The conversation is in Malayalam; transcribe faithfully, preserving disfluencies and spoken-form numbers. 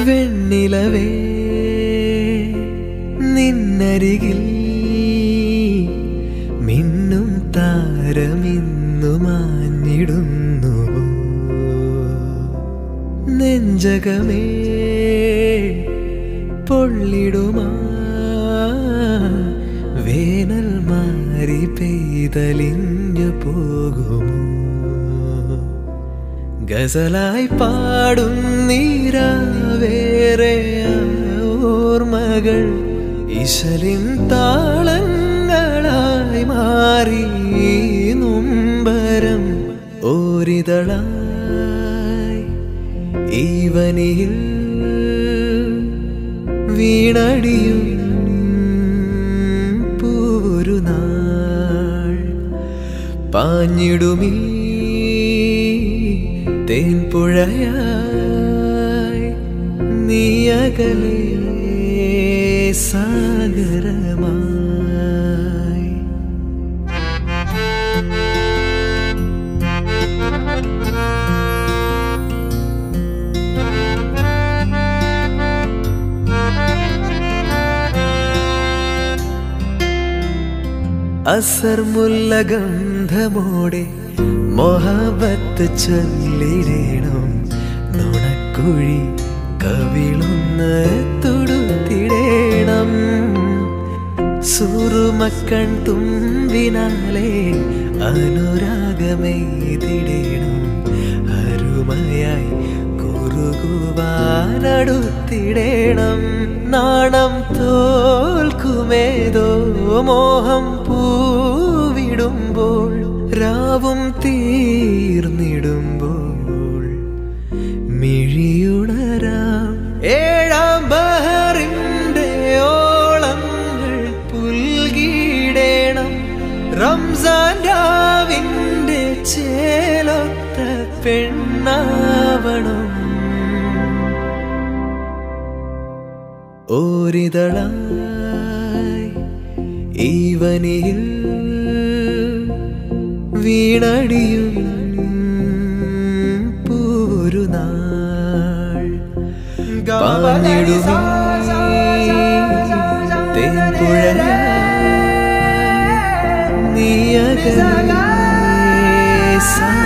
വെണ്ണിലവേ നിന്നരികിൽ മിന്നും താരമിന്നു മാഞ്ഞിടുന്നു നെഞ്ചകമേ പൊള്ളിടുമാ വേനൽ മാറി പെയ്തലിഞ്ഞു പോകുമോ ഗസലായി പാടും നീരാവേറെ ഓർമ്മകൾ ഇശലിൻ താളങ്ങളായി മാറി നുംബരം ഓരിതളായി ഈവനിയിൽ വീണടിയും പൂരു നാൾ പാഞ്ഞിടുമീ തേൻപുഴയായി നീയകലേ സാഗരമായി അസർ മുല്ല ഗന്ധമോടെ മൊഹബത്ത് ചൊല്ലിടേണം നുണക്കുഴി കവിളൊന്ന് തൊടുത്തിടേണം സുറുമക്കൺ തുമ്പിനാലെ അനുരാഗമെയ്തിടേണം അരുമയായി കുറുകുവാനടുത്തിടേണം നാണം തോൽക്കുമേതോ മോഹം പൂവിടുമ്പോൾ രാവും തീർന്നിടുമ്പോൾ മിഴിയുണരാം ഏഴാം ബഹറിന്റെ ഓളങ്ങൾ പുൽകിടേണം റംസാൻ രാവിന്റെ ചേലൊത്ത പെണ്ണാവണം ഓരിതളായി ഈവനിയിൽ വീണടിയും പൂരു നാൾ പാഞ്ഞിടുമീ തേൻപുഴയായി നീയകലേ